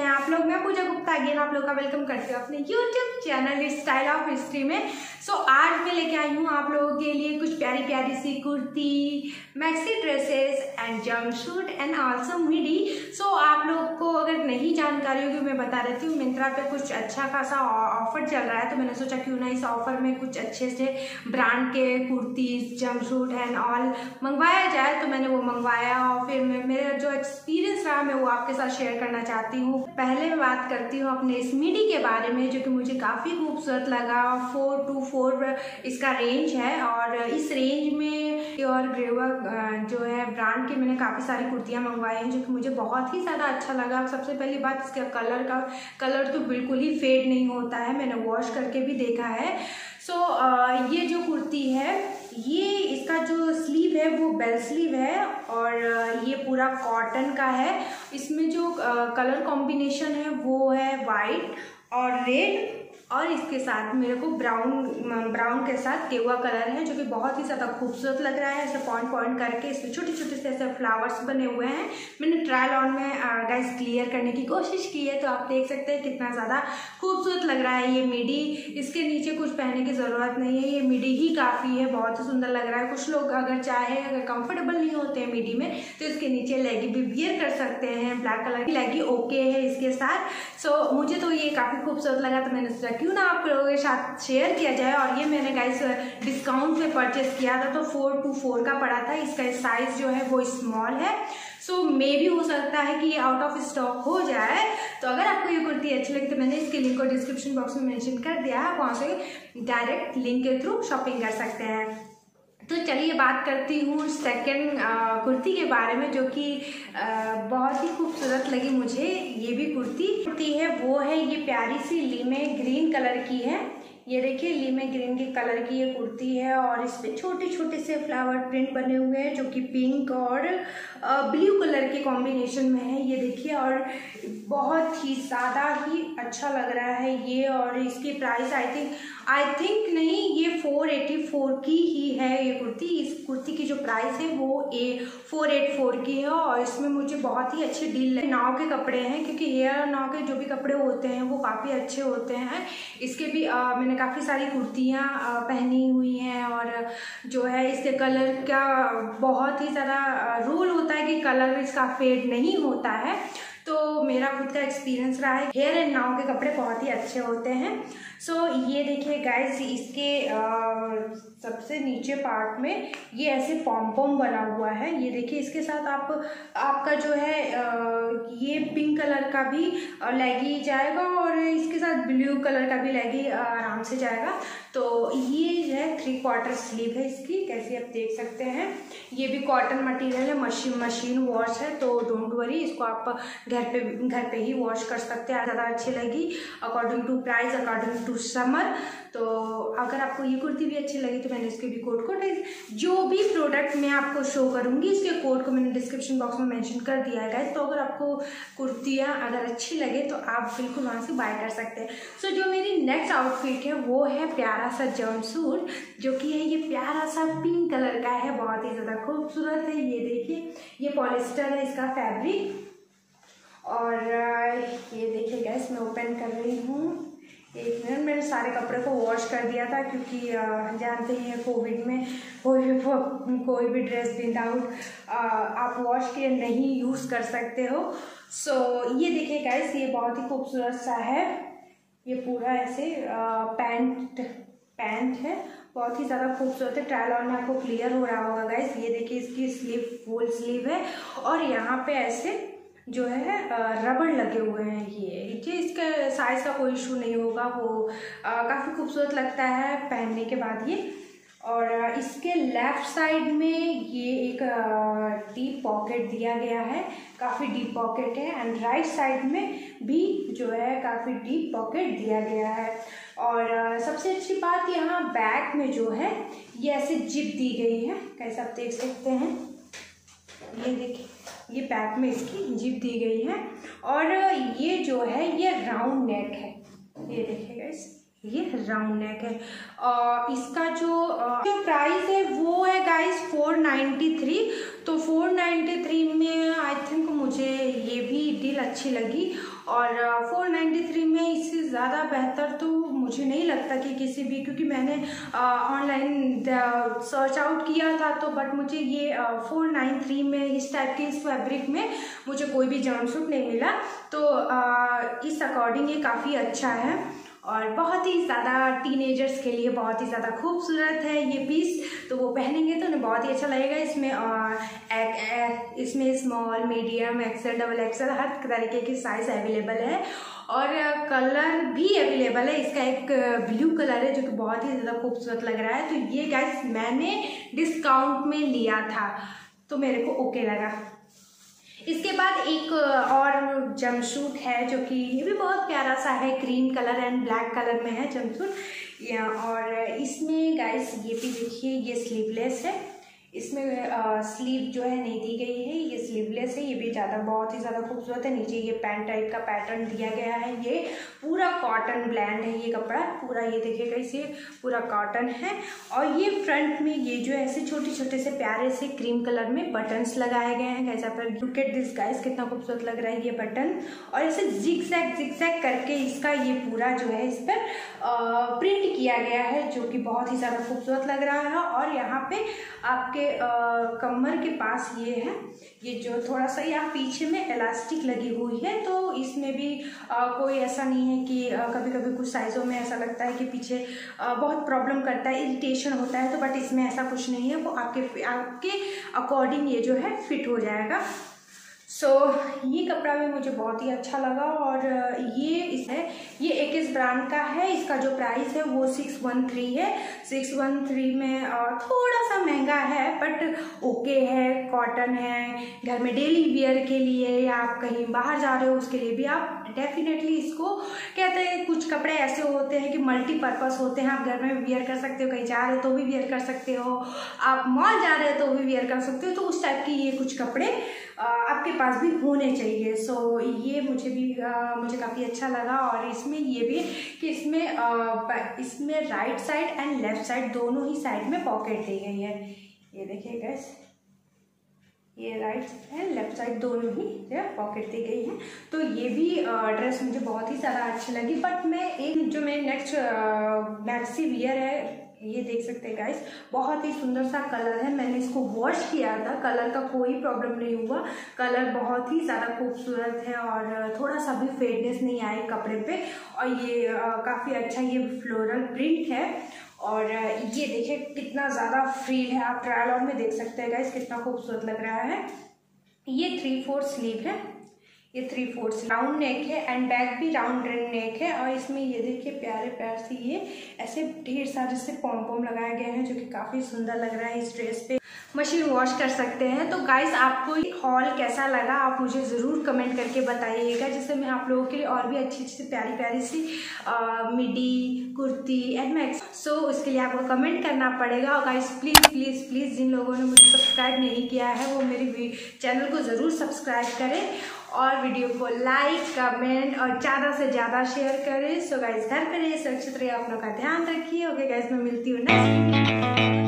हैं आप लोग। मैं पूजा गुप्ता अगेन आप लोग का वेलकम करती हूँ अपने YouTube channel style of history में। आज मैं लेके आई हूँ आप लोगों के लिए कुछ प्यारी प्यारी सी kurti, maxi dresses and jumpsuit and also midi. आप लोग को अगर नहीं जानकारी होगी मैं बता देती हूँ, मिंत्रा पे कुछ अच्छा खासा ऑफर चल रहा है, तो मैंने सोचा क्यों ना इस ऑफर में कुछ अच्छे से ब्रांड के कुर्तीज, जंपसूट एंड ऑल मंगवाया जाए। तो मैंने वो मंगवाया और फिर मेरा जो एक्सपीरियंस रहा मैं वो आपके साथ शेयर करना चाहती हूँ। पहले मैं बात करती हूँ अपने इस मिडी के बारे में, जो कि मुझे काफ़ी खूबसूरत लगा। 424 इसका रेंज है और इस रेंज में और ग्रेवा जो है ब्रांड के मैंने काफ़ी सारी कुर्तियाँ मंगवाई हैं, जो कि मुझे बहुत ही ज़्यादा अच्छा लगा। सबसे पहली बात, इसका कलर तो बिल्कुल ही फेड नहीं होता है, मैंने वॉश करके भी देखा है। ये जो कुर्ती है, ये इसका जो स्लीव है वो बेल स्लीव है और ये पूरा कॉटन का है। इसमें जो कलर कॉम्बिनेशन है वो है वाइट और रेड, और इसके साथ मेरे को ब्राउन के साथ केवा कलर है, जो कि बहुत ही ज़्यादा खूबसूरत लग रहा है। ऐसे पॉइंट करके इसमें छोटे छोटे से ऐसे फ्लावर्स बने हुए हैं। मैंने ट्रायल ऑन में गाइस क्लियर करने की कोशिश की है, तो आप देख सकते हैं कितना ज़्यादा खूबसूरत लग रहा है ये मिडी। इसके नीचे कुछ पहनने की ज़रूरत नहीं है, ये मिडी ही काफ़ी है, बहुत ही सुंदर लग रहा है। कुछ लोग अगर कंफर्टेबल नहीं होते हैं मिडी में तो इसके नीचे लेगी भी वियर कर सकते हैं। ब्लैक कलर की लेगी ओके है इसके साथ। मुझे तो ये काफ़ी खूबसूरत लगा, तो मैंने सोचा क्यों ना आप लोगों के साथ शेयर किया जाए। और ये मैंने गाइस डिस्काउंट में परचेस किया था, तो 424 का पड़ा था। इसका साइज जो है वो स्मॉल है, मे भी हो सकता है कि ये आउट ऑफ स्टॉक हो जाए। तो अगर आपको ये कुर्ती अच्छी लगी तो मैंने इसके लिंक को डिस्क्रिप्शन बॉक्स में मेंशन कर दिया है, आप वहाँ से डायरेक्ट लिंक के थ्रू शॉपिंग कर सकते हैं। तो चलिए बात करती हूँ सेकंड कुर्ती के बारे में, जो कि बहुत ही खूबसूरत लगी मुझे। ये भी कुर्ती है वो है ये प्यारी सी लीमे ग्रीन कलर की है। ये देखिए लीमे ग्रीन के कलर की ये कुर्ती है और इस पे छोटे छोटे से फ्लावर प्रिंट बने हुए हैं, जो कि पिंक और ब्लू कलर के कॉम्बिनेशन में है। ये देखिए, और बहुत ही ज़्यादा ही अच्छा लग रहा है ये। और इसकी प्राइस आई थिंक नहीं, ये 484 की ही है ये कुर्ती। इस कुर्ती की जो प्राइस है वो 484 की है और इसमें मुझे बहुत ही अच्छी डील लगी। नाव के कपड़े हैं, क्योंकि हेयर और नाव के जो भी कपड़े होते हैं वो काफ़ी अच्छे होते हैं। इसके भी मैंने काफ़ी सारी कुर्तियाँ पहनी हुई हैं और जो है इसके कलर का बहुत ही ज़्यादा रोल होता है कि कलर इसका फेड नहीं होता है। तो मेरा खुद का एक्सपीरियंस रहा है, हेयर एंड नाउ के कपड़े बहुत ही अच्छे होते हैं। ये देखिए गाइस, इसके सबसे नीचे पार्ट में ये ऐसे पॉम बना हुआ है। ये देखिए, इसके साथ आपका जो है ये पिंक कलर का भी लेगी जाएगा और इसके साथ ब्लू कलर का भी लेगी आराम से जाएगा। तो ये जो है 3/4 स्लीव है इसकी, कैसे आप देख सकते हैं। ये भी कॉटन मटेरियल है, मशीन वॉश है, तो डोंट वरी, इसको आप घर पे ही वॉश कर सकते हैं, ज़्यादा अच्छी लगी according to price, according to summer. तो अगर आपको ये कुर्ती भी अच्छी लगी तो मैंने इसके भी कोड को, जो भी प्रोडक्ट मैं आपको शो करूँगी इसके कोड को मैंने डिस्क्रिप्शन बॉक्स में मेंशन कर दिया है गाइस। तो अगर आपको कुर्तियाँ अगर अच्छी लगे तो आप बिल्कुल वहाँ से बाय कर सकते हैं। जो मेरी नेक्स्ट आउटफिट है वो है प्यारा सा जंपसूट, जो कि है ये प्यारा सा पिंक कलर का है, बहुत ही ज़्यादा खूबसूरत है। ये देखिए, ये पॉलिस्टर है इसका फैब्रिक। और ये देखिए गाइस, मैं ओपन कर रही हूँ। एक मिनट, मैंने सारे कपड़े को वॉश कर दिया था, क्योंकि जानते ही हैं कोविड में कोई भी ड्रेस विदाउट आप वॉश किए नहीं यूज़ कर सकते हो। ये देखिए गाइस, ये बहुत ही खूबसूरत सा है। ये पूरा ऐसे पैंट है, बहुत ही ज़्यादा खूबसूरत है। ट्रायल ऑन में आपको क्लियर हो रहा होगा गाइस। ये देखिए, इसकी स्लीव फुल स्लीव है और यहाँ पे ऐसे जो है रबड़ लगे हुए हैं। ये इसका साइज़ का कोई इशू नहीं होगा, वो काफ़ी खूबसूरत लगता है पहनने के बाद ये। और इसके लेफ़्ट साइड में ये एक डीप पॉकेट दिया गया है, काफ़ी डीप पॉकेट है। एंड राइट साइड में भी जो है काफ़ी डीप पॉकेट दिया गया है। और सबसे अच्छी बात, यहाँ बैक में जो है ये ऐसे जिप दी गई है, कैसे आप देख सकते हैं। ये देखिए, ये बैक में इसकी जिप दी गई है और ये जो है ये राउंड नेक है। ये देखिए गाइस, ये राउंड नेक है। और इसका जो प्राइस है वो है गाइस 493। तो 493 में आई थिंक मुझे ये भी डील अच्छी लगी। और 493 में इससे ज़्यादा बेहतर तो मुझे नहीं लगता कि किसी भी, क्योंकि मैंने ऑनलाइन सर्च आउट किया था तो बट मुझे ये 493 में इस टाइप के इस फैब्रिक में मुझे कोई भी जंपसूट नहीं मिला। तो इस अकॉर्डिंग ये काफ़ी अच्छा है और बहुत ही ज़्यादा टीनेजर्स के लिए बहुत ही ज़्यादा खूबसूरत है ये पीस। तो वो पहनेंगे तो उन्हें बहुत ही अच्छा लगेगा। इसमें small, medium, XL, double XL हर तरीके की साइज़ अवेलेबल है और कलर भी अवेलेबल है। इसका एक ब्लू कलर है जो कि बहुत ही ज़्यादा खूबसूरत लग रहा है। तो ये गाइस मैंने डिस्काउंट में लिया था तो मेरे को ओके लगा। इसके बाद एक और जंपसूट है जो कि ये भी बहुत प्यारा सा है, cream colour and black colour में है जंपसूट। और इसमें गाइस ये भी देखिए, ये स्लीवलेस है। इसमें स्लीव जो है नहीं दी गई है, ये स्लीवलेस है। ये भी बहुत ही ज़्यादा खूबसूरत है। नीचे ये पैंट टाइप का पैटर्न दिया गया है। ये पूरा कॉटन ब्लेंड है ये कपड़ा पूरा, ये देखिएगा इसे पूरा कॉटन है। और ये फ्रंट में ये जो है ऐसे छोटे छोटे से प्यारे से क्रीम कलर में बटन्स लगाए गए हैं। कैसा पर लुक एट दिस गाइस, कितना खूबसूरत लग रहा है ये बटन। और ऐसे जिग-जैग करके इसका ये पूरा जो है इस पर प्रिंट किया गया है जो कि बहुत ही ज़्यादा खूबसूरत लग रहा है। और यहाँ पे आपके कमर के पास ये है, ये जो थोड़ा सा यहाँ पीछे में इलास्टिक लगी हुई है। तो इसमें भी कोई ऐसा नहीं है कि कभी कभी कुछ साइज़ों में ऐसा लगता है कि पीछे बहुत प्रॉब्लम करता है, इरिटेशन होता है। तो बट इसमें ऐसा कुछ नहीं है, वो आपके अकॉर्डिंग ये जो है फिट हो जाएगा। सो ये कपड़ा भी मुझे बहुत ही अच्छा लगा। और ये एकिस ब्रांड का है। इसका जो प्राइस है वो 613 है। 613 में थोड़ा सा महंगा है बट ओके है, कॉटन है, घर में डेली वियर के लिए या आप कहीं बाहर जा रहे हो उसके लिए भी आप डेफिनेटली इसको कहते हैं। कुछ कपड़े ऐसे होते हैं कि मल्टीपर्पज़ होते हैं, आप घर में वियर कर सकते हो, कहीं जा रहे हो तो भी वियर कर सकते हो, आप मॉल जा रहे हो तो भी वियर कर सकते हो। तो उस टाइप के ये कुछ कपड़े आपके पास भी होने चाहिए। सो ये मुझे काफ़ी अच्छा लगा। और इसमें ये भी कि इसमें right side and left side दोनों ही साइड में पॉकेट दी गई है। ये देखिए गाइस, ये राइट एंड लेफ्ट साइड दोनों ही जो पॉकेट दी गई है। तो ये भी ड्रेस मुझे बहुत ही ज़्यादा अच्छी लगी। बट जो मेरे नेक्स्ट मैक्सी वियर है, ये देख सकते हैं गाइस, बहुत ही सुंदर सा कलर है। मैंने इसको वॉश किया था, कलर का कोई प्रॉब्लम नहीं हुआ। कलर बहुत ही ज़्यादा खूबसूरत है और थोड़ा सा भी फेडनेस नहीं आए कपड़े पे। और ये काफ़ी अच्छा ये फ्लोरल प्रिंट है। और ये देखिए कितना ज़्यादा फ्रील है, आप ट्रायल ऑन में देख सकते हैं गाइस कितना खूबसूरत लग रहा है। ये 3/4 स्लीव है, ये 3/4 राउंड नेक है एंड बैक भी राउंड नेक है। और इसमें ये देखिए प्यारे प्यार से ये ऐसे ढेर सारे से पॉम लगाए गए हैं जो कि काफ़ी सुंदर लग रहा है। इस ड्रेस पे मशीन वॉश कर सकते हैं। तो गाइस आपको हॉल कैसा लगा आप मुझे ज़रूर कमेंट करके बताइएगा, जिससे मैं आप लोगों के लिए और भी अच्छी अच्छी प्यारी प्यारी सी midi, kurti and max. So उसके लिए आपको कमेंट करना पड़ेगा। और गाइस प्लीज़ प्लीज़ प्लीज़ जिन लोगों ने मुझे सब्सक्राइब नहीं किया है वो मेरे चैनल को ज़रूर सब्सक्राइब करें और वीडियो को लाइक, कमेंट और ज़्यादा से ज़्यादा शेयर करें। सो गाइस घर पे रहिए, सुरक्षित रहिए, अपनों का ध्यान रखिए। ओके गाइस, मैं मिलती हूँ नेक्स्ट वीडियो।